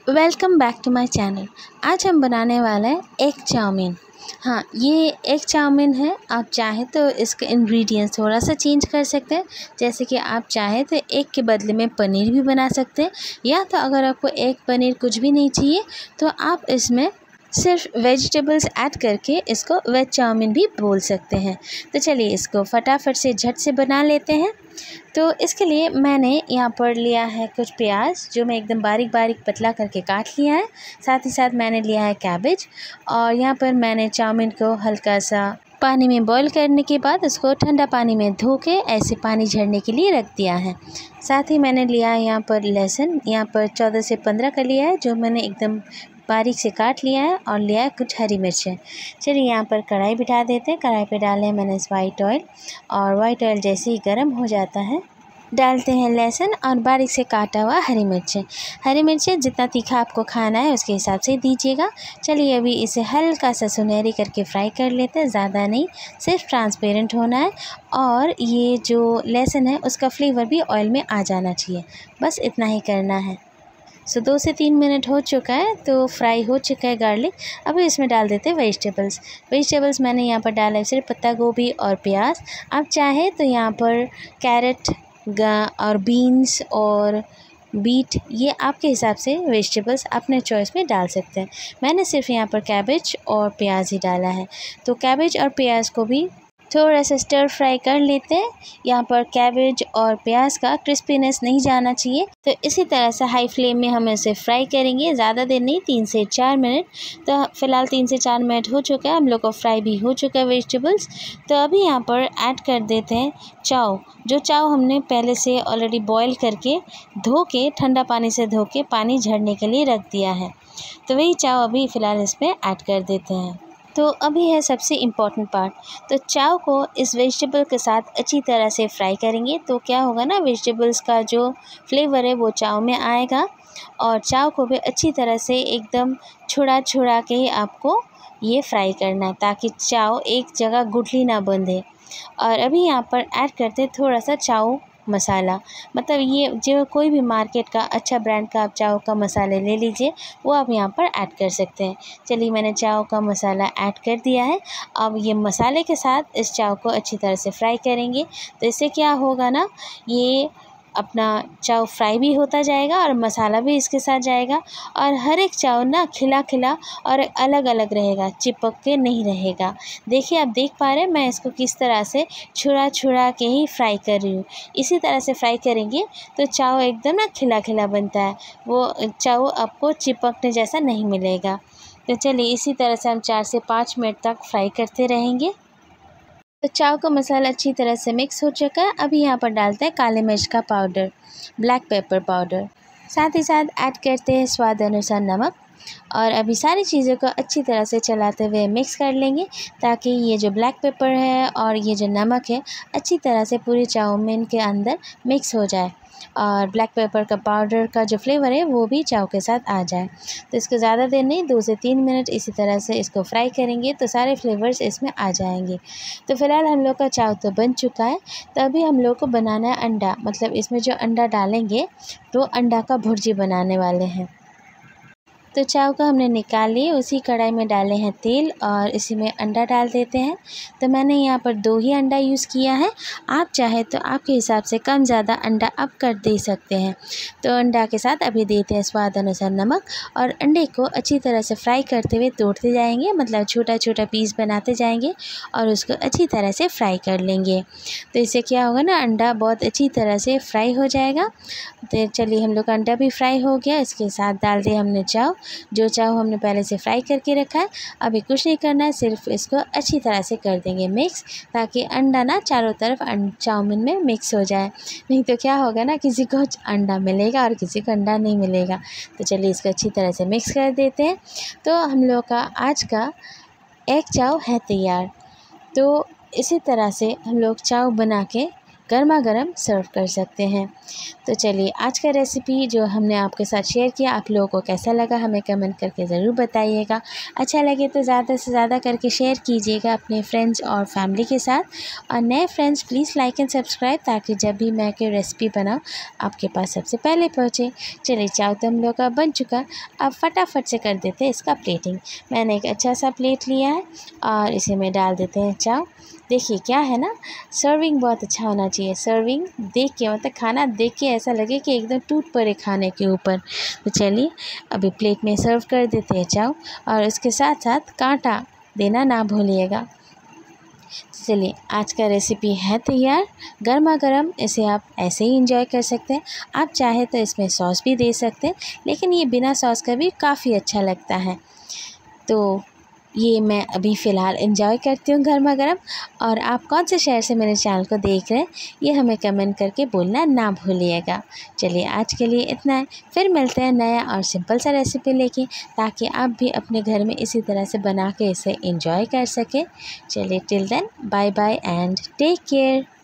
Welcome back to my channel. आज हम बनाने वाले हैं एग चाउमीन। हाँ, ये एग चाउमीन है। आप चाहें तो इसके इंग्रेडिएंट्स थोड़ा सा चेंज कर सकते हैं। जैसे कि आप चाहें तो एग के बदले में पनीर भी बना सकते हैं, या तो अगर आपको एग पनीर कुछ भी नहीं चाहिए तो आप इसमें सिर्फ वेजिटेबल्स ऐड करके इसको वेज चाउमीन भी बोल सकते हैं। तो चलिए इसको फटाफट से झट से बना लेते हैं। तो इसके लिए मैंने यहाँ पर लिया है कुछ प्याज, जो मैं एकदम बारीक बारीक पतला करके काट लिया है। साथ ही साथ मैंने लिया है कैबेज, और यहाँ पर मैंने चाउमीन को हल्का सा पानी में बॉईल करने के बाद उसको ठंडा पानी में धो के ऐसे पानी झड़ने के लिए रख दिया है। साथ ही मैंने लिया है यहाँ पर लहसुन, यहाँ पर 14 से 15 का लिया है, जो मैंने एकदम बारीक से काट लिया है, और लिया है कुछ हरी मिर्चें। चलिए यहाँ पर कढ़ाई बिठा देते हैं। कढ़ाई पे डाले हैं मैंने वाइट ऑयल, और वाइट ऑयल जैसे ही गर्म हो जाता है डालते हैं लहसुन और बारीक से काटा हुआ हरी मिर्चें। हरी मिर्चें जितना तीखा आपको खाना है उसके हिसाब से दीजिएगा। चलिए अभी इसे हल्का सा सुनहरी करके फ्राई कर लेते हैं, ज़्यादा नहीं, सिर्फ ट्रांसपेरेंट होना है। और ये जो लहसुन है उसका फ्लेवर भी ऑयल में आ जाना चाहिए, बस इतना ही करना है। 2 से 3 मिनट हो चुका है, तो फ्राई हो चुका है गार्लिक। अभी इसमें डाल देते हैं वेजिटेबल्स मैंने यहाँ पर डाला है सिर्फ पत्ता गोभी और प्याज। आप चाहे तो यहाँ पर कैरेट और बीन्स और बीट, ये आपके हिसाब से वेजिटेबल्स अपने चॉइस में डाल सकते हैं। मैंने सिर्फ यहाँ पर कैबेज और प्याज ही डाला है। तो कैबेज और प्याज को भी थोड़ा सा स्टर फ्राई कर लेते हैं। यहाँ पर कैबेज और प्याज का क्रिस्पीनेस नहीं जाना चाहिए, तो इसी तरह से हाई फ्लेम में हम इसे फ्राई करेंगे, ज़्यादा देर नहीं, 3 से 4 मिनट। तो फ़िलहाल 3 से 4 मिनट हो चुका है, हम लोग को फ्राई भी हो चुका है वेजिटेबल्स। तो अभी यहाँ पर ऐड कर देते हैं चाव। जो चाव हमने पहले से ऑलरेडी बॉयल करके धो के ठंडा पानी से धो के पानी झड़ने के लिए रख दिया है, तो वही चाव अभी फ़िलहाल इसमें ऐड कर देते हैं। तो अभी है सबसे इम्पॉर्टेंट पार्ट। तो चाव को इस वेजिटेबल के साथ अच्छी तरह से फ्राई करेंगे, तो क्या होगा ना, वेजिटेबल्स का जो फ्लेवर है वो चाव में आएगा, और चाव को भी अच्छी तरह से एकदम छुड़ा छुड़ा के ही आपको ये फ्राई करना है, ताकि चाव एक जगह गुठली ना बंधे। और अभी यहाँ पर ऐड करते हैं थोड़ा सा चाव मसाला, मतलब ये जो कोई भी मार्केट का अच्छा ब्रांड का आप चाव का मसाले ले लीजिए, वो आप यहाँ पर ऐड कर सकते हैं। चलिए मैंने चाव का मसाला ऐड कर दिया है। अब ये मसाले के साथ इस चाव को अच्छी तरह से फ्राई करेंगे, तो इससे क्या होगा ना, ये अपना चाव फ्राई भी होता जाएगा और मसाला भी इसके साथ जाएगा, और हर एक चाव ना खिला खिला और अलग अलग रहेगा, चिपक के नहीं रहेगा। देखिए आप देख पा रहे हैं मैं इसको किस तरह से छुड़ा छुड़ा के ही फ्राई कर रही हूँ। इसी तरह से फ्राई करेंगे तो चाव एकदम ना खिला खिला बनता है, वो चाव आपको चिपकने जैसा नहीं मिलेगा। तो चलिए इसी तरह से हम 4 से 5 मिनट तक फ्राई करते रहेंगे। तो चाव का मसाला अच्छी तरह से मिक्स हो चुका है। अभी यहाँ पर डालते हैं काले मिर्च का पाउडर, ब्लैक पेपर पाउडर, साथ ही साथ ऐड करते हैं स्वाद अनुसार नमक, और अभी सारी चीज़ों को अच्छी तरह से चलाते हुए मिक्स कर लेंगे, ताकि ये जो ब्लैक पेपर है और ये जो नमक है अच्छी तरह से पूरी चाउमीन के अंदर मिक्स हो जाए, और ब्लैक पेपर का पाउडर का जो फ्लेवर है वो भी चाव के साथ आ जाए। तो इसको ज़्यादा देर नहीं, 2 से 3 मिनट इसी तरह से इसको फ्राई करेंगे, तो सारे फ्लेवर्स इसमें आ जाएंगे। तो फ़िलहाल हम लोग का चाव तो बन चुका है। तो अभी हम लोग को बनाना है अंडा, मतलब इसमें जो अंडा डालेंगे तो अंडा का भुर्जी बनाने वाले हैं। तो चाव को हमने निकाल लिए, उसी कढ़ाई में डाले हैं तेल, और इसी में अंडा डाल देते हैं। तो मैंने यहाँ पर 2 ही अंडा यूज़ किया है। आप चाहे तो आपके हिसाब से कम ज़्यादा अंडा अप कर दे सकते हैं। तो अंडा के साथ अभी देते हैं स्वाद अनुसार नमक, और अंडे को अच्छी तरह से फ्राई करते हुए तोड़ते जाएंगे, मतलब छोटा छोटा पीस बनाते जाएंगे और उसको अच्छी तरह से फ्राई कर लेंगे। तो इससे क्या होगा ना, अंडा बहुत अच्छी तरह से फ्राई हो जाएगा। तो चलिए हम लोग का अंडा भी फ्राई हो गया, इसके साथ डाल दिया हमने चाव, जो चाव हमने पहले से फ्राई करके रखा है। अभी कुछ नहीं करना है, सिर्फ इसको अच्छी तरह से कर देंगे मिक्स, ताकि अंडा ना चारों तरफ चाउमीन में मिक्स हो जाए। नहीं तो क्या होगा ना, किसी को अंडा मिलेगा और किसी को अंडा नहीं मिलेगा। तो चलिए इसको अच्छी तरह से मिक्स कर देते हैं। तो हम लोग का आज का एग चाव है तैयार। तो इसी तरह से हम लोग चाव बना के गर्मा गर्म सर्व कर सकते हैं। तो चलिए आज का रेसिपी जो हमने आपके साथ शेयर किया आप लोगों को कैसा लगा हमें कमेंट करके ज़रूर बताइएगा। अच्छा लगे तो ज़्यादा से ज़्यादा करके शेयर कीजिएगा अपने फ्रेंड्स और फैमिली के साथ, और नए friends please like and subscribe, ताकि जब भी मैं कोई रेसिपी बनाऊँ आपके पास सबसे पहले पहुँचे। चलिए चाव तो हम लोग का बन चुका, अब फटाफट से कर देते हैं इसका प्लेटिंग। मैंने एक अच्छा सा प्लेट लिया है और इसे में डाल देते हैं चाव। देखिए क्या है ना, सर्विंग बहुत अच्छा होना चाहिए। सर्विंग देख के मतलब खाना देख के ऐसा लगे कि एकदम टूट पड़े खाने के ऊपर। तो चलिए अभी प्लेट में सर्व कर देते हैं चाव, और उसके साथ साथ कांटा देना ना भूलिएगा। चलिए आज का रेसिपी है तैयार, गर्मा गर्म इसे आप ऐसे ही इंजॉय कर सकते हैं। आप चाहे तो इसमें सॉस भी दे सकते हैं, लेकिन ये बिना सॉस का भी काफ़ी अच्छा लगता है। तो ये मैं अभी फ़िलहाल एंजॉय करती हूँ गर्मा गर्म। और आप कौन से शहर से मेरे चैनल को देख रहे हैं ये हमें कमेंट करके बोलना ना भूलिएगा। चलिए आज के लिए इतना है, फिर मिलते हैं नया और सिंपल सा रेसिपी लेके, ताकि आप भी अपने घर में इसी तरह से बना के इसे एंजॉय कर सकें। चलिए till then bye bye and take care.